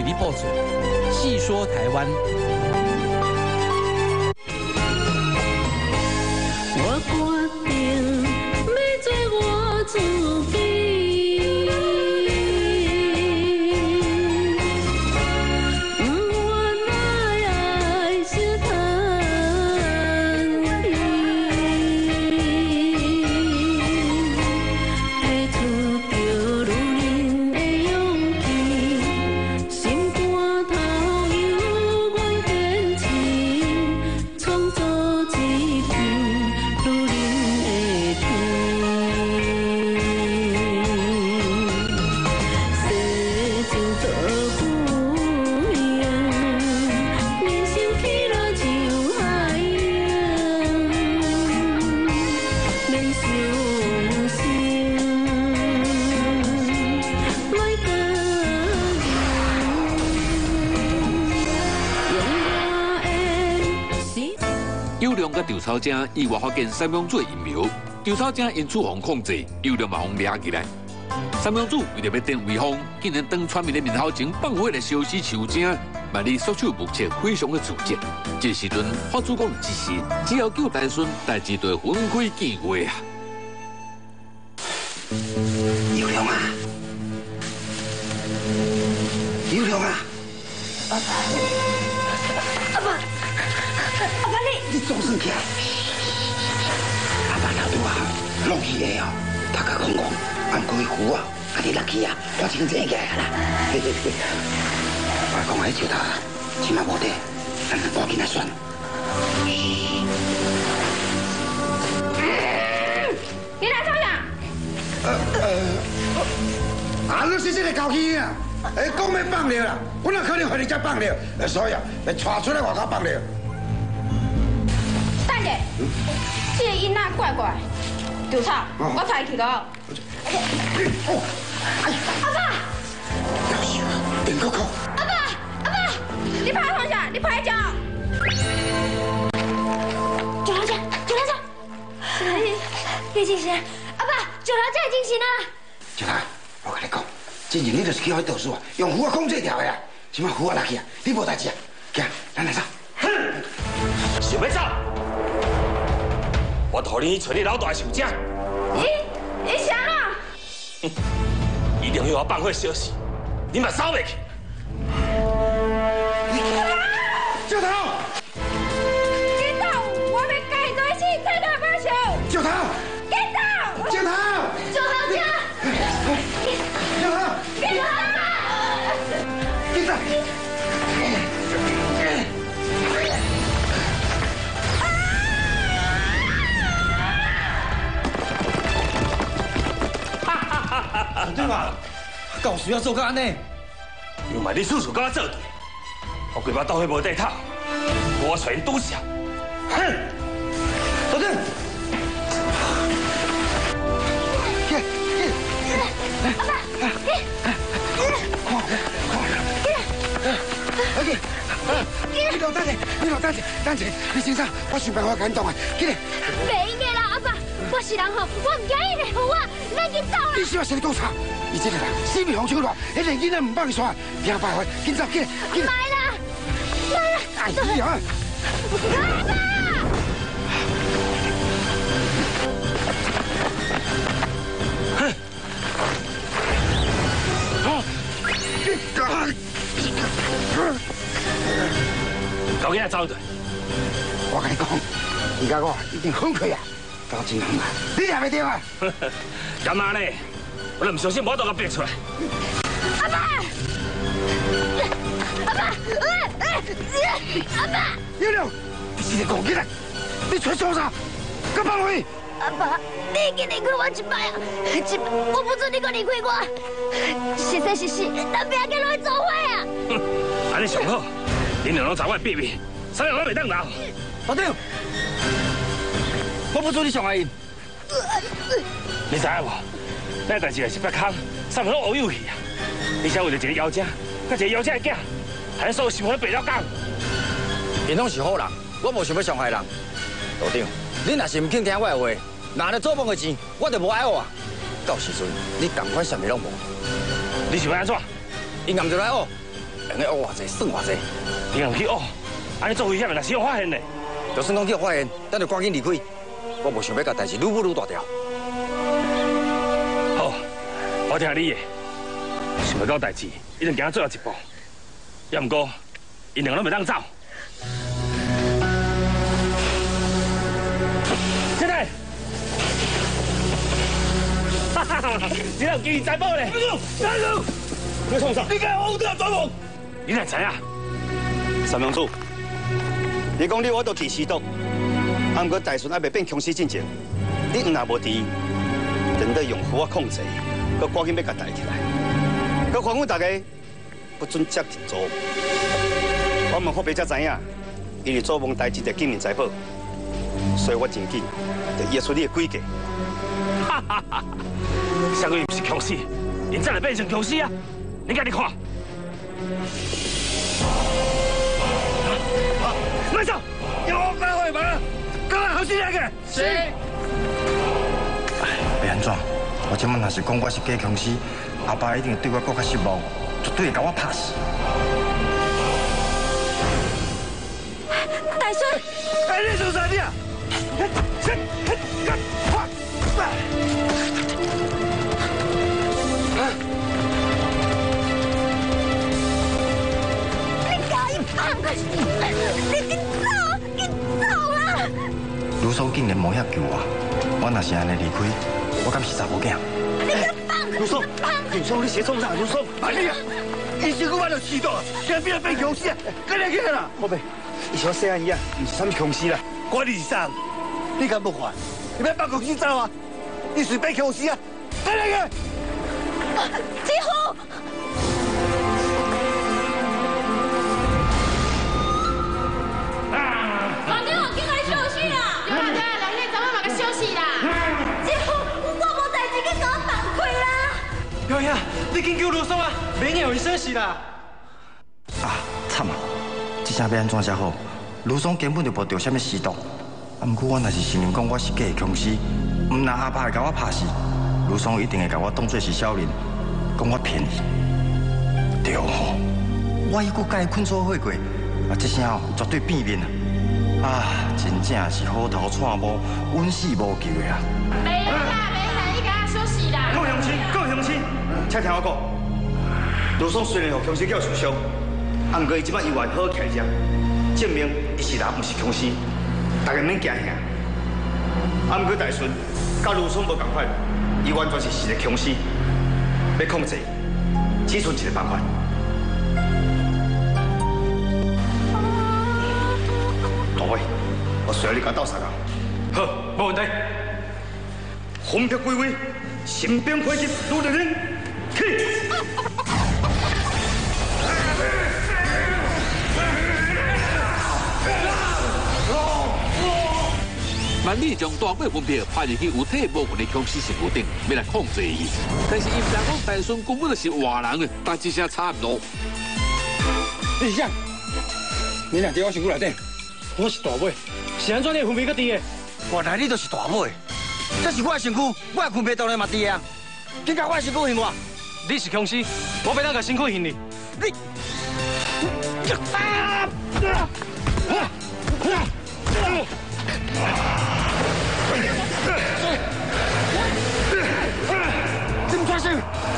一报纸，细说台湾。 我决定要做我自己，不愿来心疼你，提出着女人的勇气，心肝头有阮坚持，创造一片女人的天。世情做不赢，人生起落像海洋，免伤心，莫搁用我的心。 有良甲稻草精意外发现三明做阴谋，稻草精因处方控制，有良马上抓起来。三明主为了要电威风，竟然当村民的面头前放火来烧死树精，万里所手目测非常的自责。这时阵法主讲一时，只要救大孙，代志就会分开见话啊！ 有良啊，有良啊！ 阿爸， 你总算起来！阿爸老拄啊，弄起来哦，大家讲讲，按过去啊，你落去啊，我清醒起来啦。我讲迄石头啊，起码无得，咱赶紧来选。 你来吵啥？ 你是这个高兴啊！讲要放了啦，我哪可能让你才放了？所以啊，要带出来外口放了。 等下，这个囡仔怪怪，稻草，我带去咯。阿爸， 要死啊！电哥哥， 阿爸，你拍放下，你拍脚。九条姐，叶进贤，阿爸，九条姐进行啊。 石头，我跟你讲，之前你就是去迄道士啊，用符啊控制条的啊，什么符啊落去啊，你无代志啊，行，咱来走。 想要走？我带你去找你老大的小姐。 你啥啦？ 一定要我放火烧死，你嘛走袂去。 石头， get out！我要跟你在一起，再来把手。 石头， get out！ 石头， 九条姐， 石头， get out！ 你对吧？搞需要做个安尼？ 又嘛你叔叔跟我做对，我规把斗火无地头，我找因拄下。 哼，老郑，等者，你先生，我想办法感动啊，起来。 袂用的啦，阿爸，我是人吼，我唔惊伊的好啊，咱紧走啦。 你是要谁倒查？伊这个人死命红手乱，迄个囡仔唔放煞，听办法，紧走，起来，起来。 来啦，来啦， 哎呀！ 阿爸。 究竟係走對？ 我跟你講，而家我已經恐佢啊，搞真難啊！你係咪對啊？ 咁樣咧，我都唔小心摸到個逼出嚟。 阿爸，阿爸，阿爸， 有了，你是個講起來，你出錯啥？咁幫我。 阿爸，你已經離開我一擺啊！我不准你再離開我。生生死死，咱不要跟落去做伙啊！ 安尼上好，恁兩個知我的秘密，啥人都袂當鬧。 老丁，我不准你伤害伊。 你知影無？咱代志是北康，啥物拢乌有去啊！你才為了一個妖精，甲一個妖精的囝，害所有想法都白了講。 因拢是好人，我無想要傷害人。老丁，你若是唔肯聽我的話，拿了做梦的钱，我就无爱我。到时阵你赶快什么拢无， 你想要安怎？ 因暗就来哦。 两个学偌济，算偌济。 你若去学，安尼做危险的，若是有发现的。 就算讲去发现，咱就赶紧离开。我无想要甲代志愈舞愈大条。 好，我听你的。想要到代志，一定行到最后一步。要毋过，因两个拢袂当走。现在，哈哈，你有记财宝咧？站住！你创啥？你敢我都要抓我？你哪知啊？ 三郎主，你讲你我都治吸毒，啊，毋过大顺还未变凶死进前，你若无治，等到用火控制，佮赶紧要甲带起来，佮吩咐大家不准接近祖。我们后辈才知影，因为祖墓代志在金银财宝，所以我真紧就约出你的规矩。 哈哈哈！啥个不是凶死？因再来变成凶死啊！你家己看。慢走！要我赶快吧！赶快好心那个。是。 要安怎？我即摆若是讲我是假凶死，阿爸一定对我更较失望，绝对会甲我拍死。 大孙， 哎，你做啥呢？ 你走啦！ 卢松竟然无遐救我，我若是安尼离开，我敢是查某囝。 卢松，卢松，你写错啥？卢松，哎呀，伊是我把你气到，今变变凶死啊！赶紧去啦！后辈，伊像细汉一样，唔是啥物凶死啦，管你是啥，你敢不还？你要把凶死走啊？你是变凶死啊！赶紧去！ 几乎。 有呀，你紧救卢松啊！免有医生死啦！ 啊，惨啊！这下要安怎才好？卢松根本就无着什么吸毒，啊，不过我若是承认讲我是假的凶死，唔然阿爸会甲我拍死，卢松一定会甲我当作是小人，讲我骗伊。对吼，我迄个甲伊困做伙过，啊，这声哦绝对变面啊！啊，真正是好头错摸，稳死无救的啊！ 没啦，没啦，你赶快休息啦！ 够乡亲，够乡亲！请听我讲，卢松虽然互凶死叫受伤，啊，不过伊即摆医院好起来只，证明伊是人，毋是凶死，大家免惊吓。啊，不过大顺甲卢松无共款，伊完全是一个凶死，要控制，只剩一个办法。大伟，我需要你甲斗相共。 好，没问题。 魂魄归位，神兵快击，陆人人，去！ 万里将大尾分别派入去有体无魂的凶死身躯顶，要来控制伊。但是伊不讲大顺根本就是活人啊，但一声差唔多。 你是啥？你俩伫我身躯内底，我是大尾，是安怎你分别个伫的？ 原来你就是大尾，这是我的身躯，我的分别当然嘛伫的啊！紧甲我的身躯还我！ 你是凶死，我袂当甲身躯还你。 你！这么专心！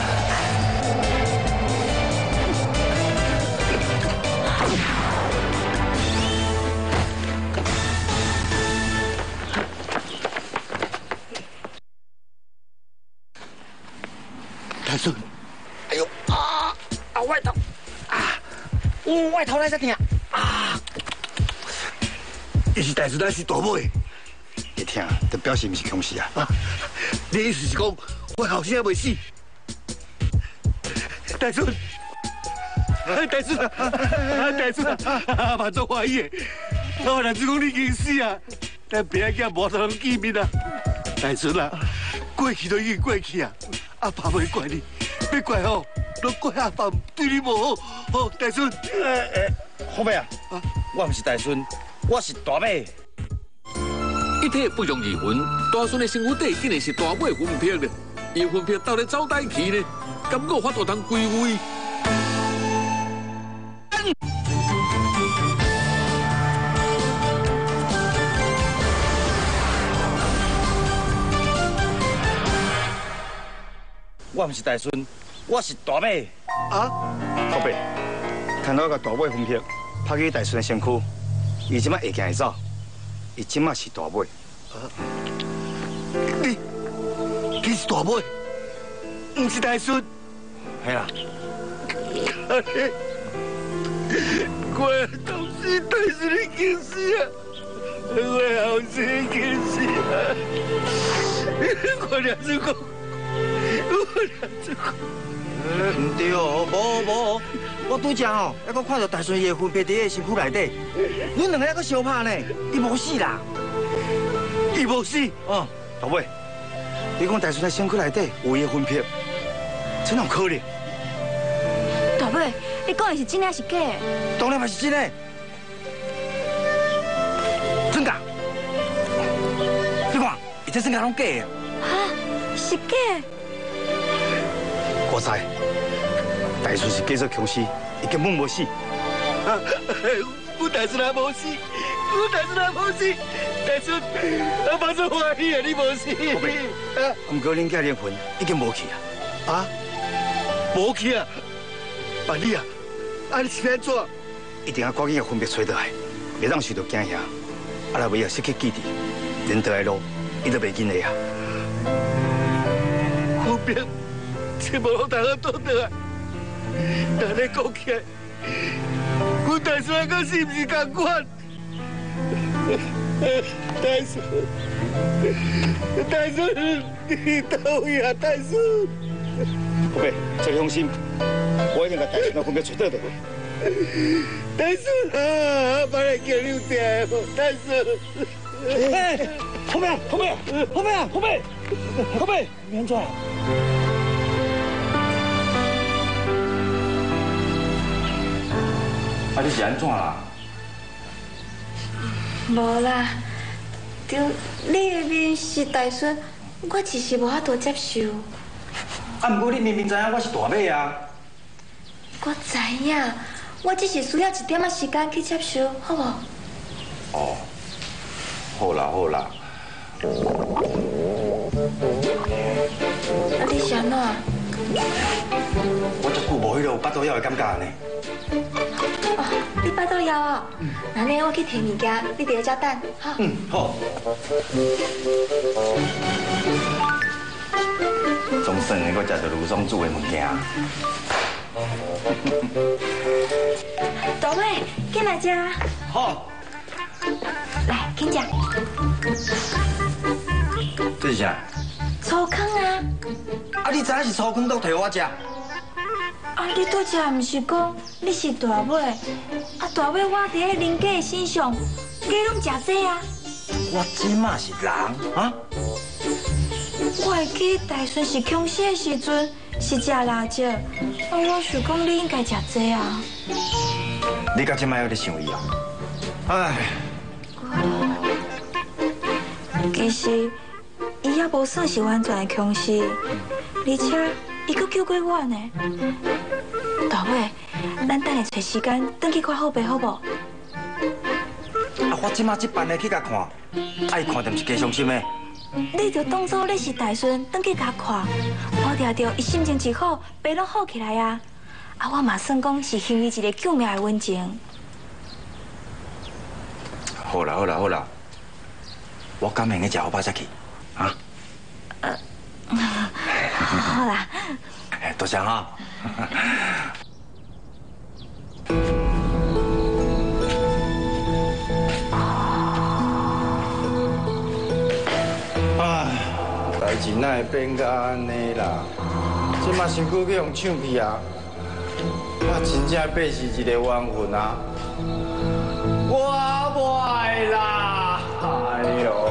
大顺， 哎呦啊！外头啊！外头来只疼啊！ 伊是大顺还是大尾？会疼，就表示毋是凶死啊！你意思是讲我后生还未死？大顺，大顺，大顺，万众欢喜！我若是讲你已经死啊，咱别个无得人见面啊！大顺啊，过去都已经过去啊，阿爸袂怪你，要怪吼，都怪阿爸对你无好。好，大顺， 后辈啊，我毋是大顺，我是大马。 一体不容二魂，大顺的身躯底竟然是大尾魂魄呢，伊魂魄到底走哪去呢？敢有法度通归位？ 我唔是大孙，我是大马。 啊，后辈，看到个大尾分劈，拍去大孙的身躯，伊即摆会行会走，伊即摆是大尾。 你是大尾，唔是大孙。 系啦， 我都是大孙的惊喜啊！我好生惊喜啊！我俩是讲，我俩是讲。 唔对哦，无，我拄则吼，还阁看到大孙伊的魂魄伫伊身躯内底，阮两个还阁相拍呢，伊无死啦。 伊无死。 哦， 大尾，你讲大孙的身躯内底有伊的魂魄，这哪有可能？ 大尾，你讲的是真还是假的？ 当然嘛是真的。真假？你看，伊这真假拢假的。 哈，是假的？ 我知，大孙是假做强尸，伊根本无死。 我大孙也无死，我大孙也无死，大孙，我马上怀疑啊，你无死。 不过恁家灵魂已经无去啊！ 啊，无去啊！爸你啊，你是安怎？ 一定要赶紧把魂魄找倒来，袂当受到惊吓。啊，若尾要失去记忆，人倒来路，伊都袂紧的啊！ 魂魄全部拢大家倒倒来，但你讲起来，我大孙个是不是同款？大孙，你到位啊，大孙！ 宝贝，做放心，我已经把大孙的魂魄找倒倒。 大孙啊，把来叫你爹，大孙。 后背，你安怎？ 啊，你是安怎啦？ 无啦，就你的面是大孙，我一时无法度接受。 啊，不过你明明知影我是大马啊。 我知影，我只是需要一点仔时间去接受，好无？ 哦，好啦。 啊，你是安怎？ 我足久无迄落巴肚枵的感觉呢。 哦，你巴肚枵哦？那呢，我去摕物件，你伫咧遮等，好？ 好。总算能够食到卢松煮的物件。 大尾，紧来食。 好。 来，紧食。 这是啥？ 粗糠啊！ 啊，你知影是粗糠都摕我食？ 啊，你拄则毋是讲你是大尾？啊，大尾我伫咧林家的身上，你拢食这啊？ 我即马是人啊！ 我会记大孙是强死的时阵是食辣椒，啊，我想讲你应该食这啊。 你到即摆还在想伊啊？唉， 其实伊也无算是完全的强死，而且伊阁救过我呢。大尾，咱等下找时间转去看后背好无？ 啊，我即马这班的去甲看，爱看就毋是加伤心的。 你就当作你是大孙，转去甲看，我听到伊心情一好，病拢好起来啊！啊，我嘛算讲是幸伊一个救命的温情。 好啦，我敢明个食好饱再去，啊？ 好啦。 多谢哈。代志哪会变甲安尼啦？即马身躯去用抢去啊！我真正爬是一个冤魂啊！我袂啦！哎呦！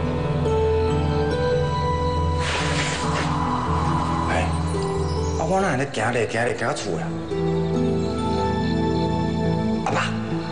啊，我哪会咧行到厝呀？阿爸。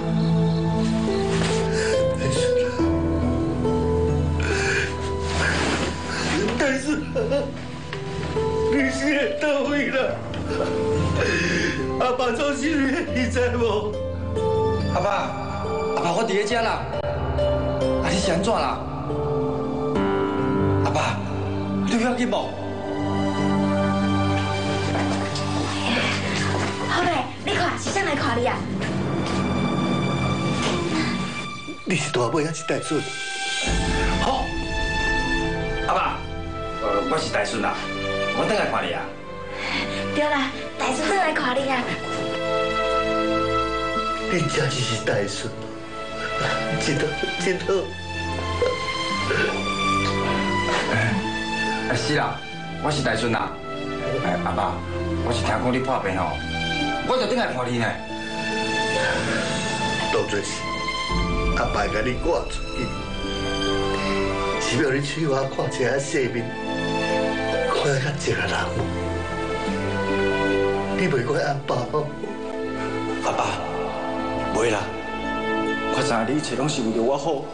但是，你是到位了。阿爸从心里你知无？ 阿爸，阿爸，我伫咧遮啦。啊，你是安怎啦？阿爸，你有要紧无？ 好未？你看是谁来看你啊？ 你是大妹还是大孙？ 好，阿爸，我是大孙啊，我等来看你啊。 对啦，大孙回来看你啊。 你真是大孙，真好，真好。 是啦，我是大孙啊。阿爸，我是听讲你破病吼，我就等来看你呢。 当作是阿爸甲你赶出去，是要你去我看一下世面，看较一个人。你袂怪阿爸哦？ 阿爸，袂啦，我知影你一切拢是为着我好。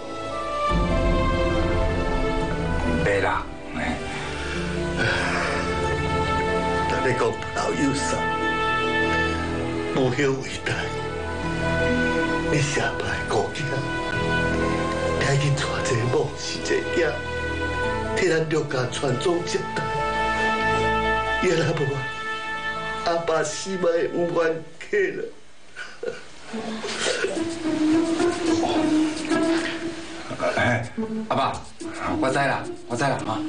袂啦， 但你讲老友善，无向为大，你下摆顾囝，赶紧带一个某是一个囝，替咱陆家传宗接代。也若无啊，阿爸死嘛会唔冤客了。 阿爸，我知啦，我知啦啊。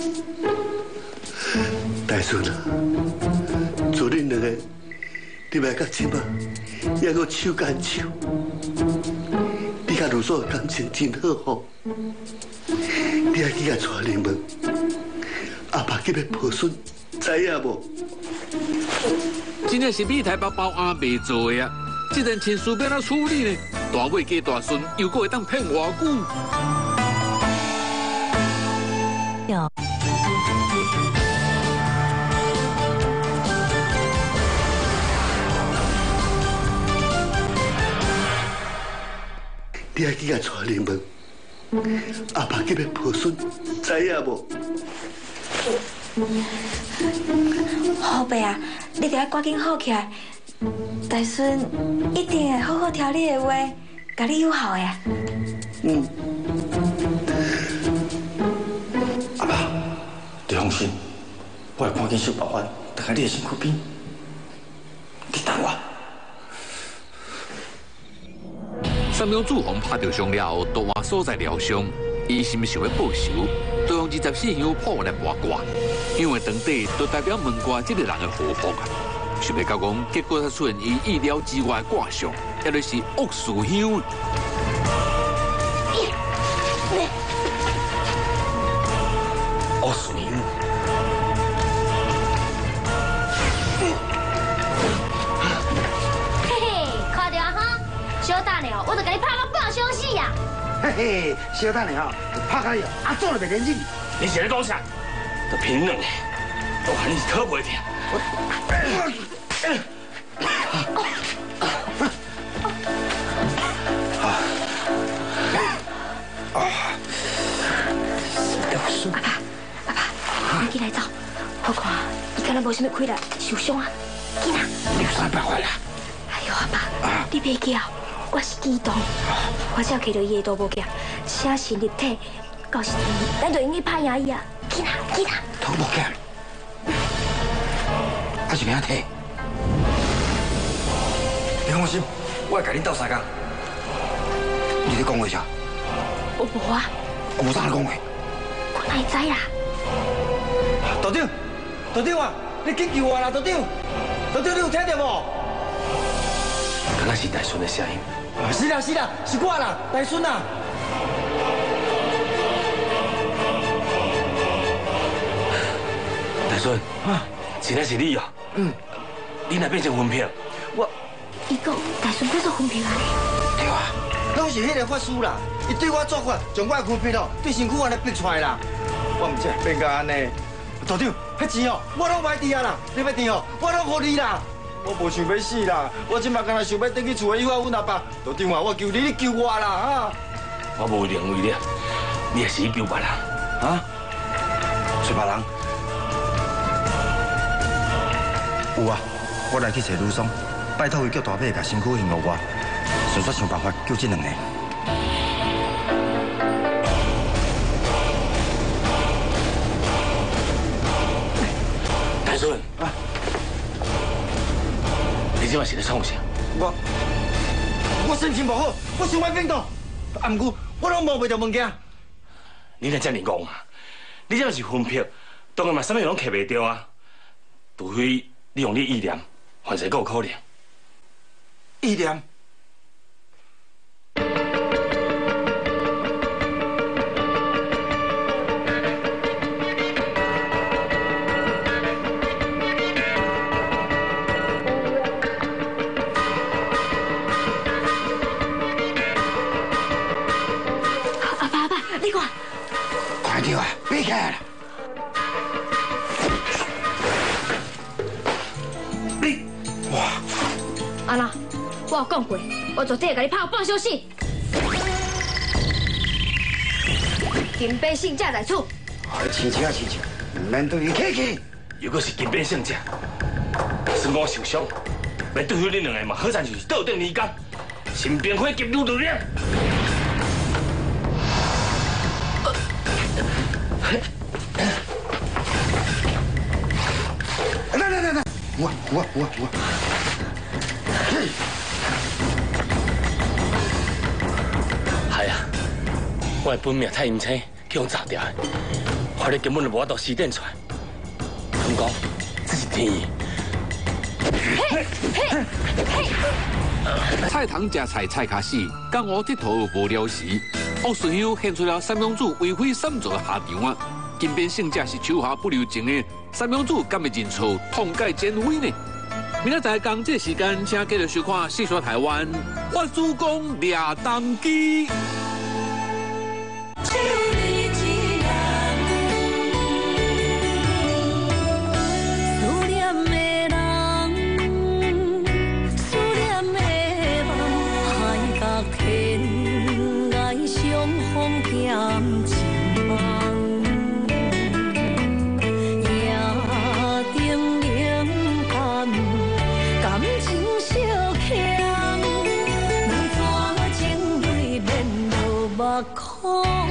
大孙啊，做恁两个，你别到即马还阁手牵手，你甲卢嫂的感情真好吼。你爱去甲带你问，阿爸今日抱孙，知影无？ 真正是米台包包阿未做的啊！这件亲事要怎处理呢？大尾加大孙又搁会当骗偌久？ 你爱去甲带你问，阿爸今日抱孙，知影无？ 好爸啊，你得要赶紧好起来。大孙一定会好好听你的话，甲你友好的。 阿爸，你放心，我会赶紧想办法，等下你的身躯边。你等我。 三명主皇拍着伤了后，大换所在疗伤，伊心想要报仇，对方24乡破来八卦，因为当地都代表门挂这个人的祸福啊。想要到讲，结果才出现伊意料之外的卦象，也就是恶事乡。 恶事乡。 嘿嘿，看到哈，小等下我就给你拍到半小时呀。 嘿嘿，小等下吼，拍开了，阿祖就袂连你。 你现在讲啥？都平冷的，我看你是特不会听。 阿爸，你起来走，我看伊敢若无啥物气力，受伤啊，紧啊！ 你有啥办法啦？ 哎呦，阿爸，你别叫，我是激动，我只要看到伊的大无强，写实立体，到时阵咱就用去拍赢伊啊！紧啊，紧啊！ 头无强，还是明仔体。你放心，我会甲你斗相共。你咧讲话啥？ 我无啊， 我无啥咧讲话。 我哪会知啦？ 道长，道长啊，你紧救我啦，道长！道长，你有听到无？ 刚刚是大孙的声音。 是啦，是啦，是我啦，大孙啊！ 大孙，真的是你啊？你哪变成分票？ 伊讲大孙要做分票啊！ 对啊，拢是迄个法师啦，伊对我做法，将我的躯皮咯，对身躯安尼逼出来啦。我唔知变甲安尼。道长，迄钱哦，我拢买滴啊啦，你要订哦，我拢互你啦。我无想要死啦，我即马干那想要回去厝的以后阮阿爸。道长啊，我求你，你救我啦啊！ 我无认为你，你也是去救别人啊？ 找别人？有啊，我来去找卢松， 拜托伊叫大伯甲身躯还给我，顺续想办法救这两个。 大顺啊，你即摆是咧创啥？ 我心情不好，我想买便当，啊，毋过我拢摸袂到物件。 你若遮尔戆啊？你这是分票，当然嘛，啥物拢摕袂着啊。除非你用你意念，凡事阁有可能。 意念？ 阿爸，你看， 快点啊，别开了！你，哇！ 安娜，我有讲过，我绝对会甲你拍半小时。金杯性价在厝。 亲戚，唔免对伊客气。 如果是金边胜者，算我受伤，要对付恁两个嘛，好惨就是倒转泥干，身边火急如律令。 来，我。 系啊，我的本命太阴青，去用炸掉的，害你根本就无法度施展出来。不过，这是天意。 菜汤食菜菜卡死，江湖佚佗无聊时。恶顺香现出了三公主为非三做的下场啊！金边胜者是手下不留情的，三公主敢会认错，痛改前非呢？明仔载同这时间，请继续收看《细说台湾》，我主公俩当机。 可